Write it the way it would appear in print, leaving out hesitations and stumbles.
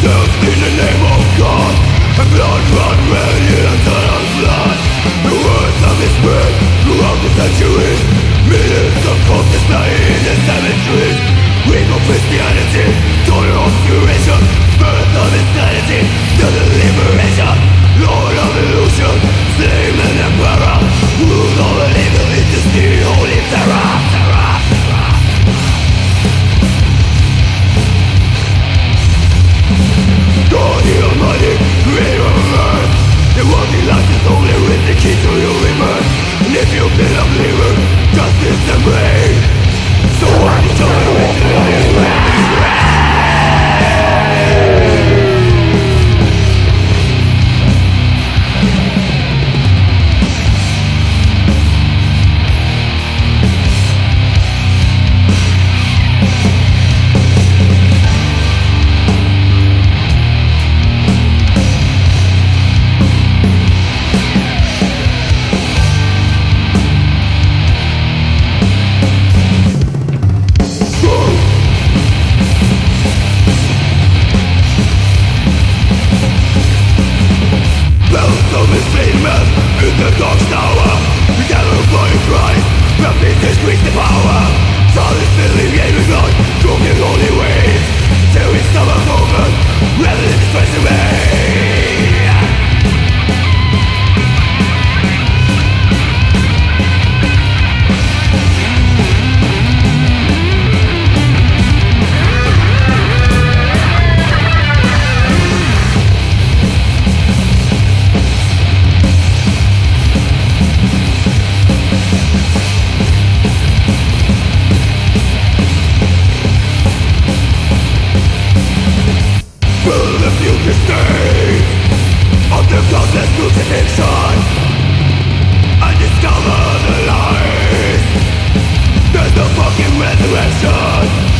in the name of God, and blood run red in eternal blood. The words of his spirit throughout the centuries, millions of corpses lying in the cemeteries. Weak of Christianity, total obscuration, birth of insanity, to the liberation. Lord of illusion, slave and emperor, rule over evil into the holy terror, terror, terror. God the Almighty, creator of earth, the worldly life is only with the key to your rebirth. And if you've been a believer, justice and brain, so why did you live into the in the dark tower, together bloody Christ, from this increase the power. Silence alleviating blood, broken holy ways, till we stop a movement, rather than expressing me. Godless crucifixion, and discover the lies. There's no fucking resurrection.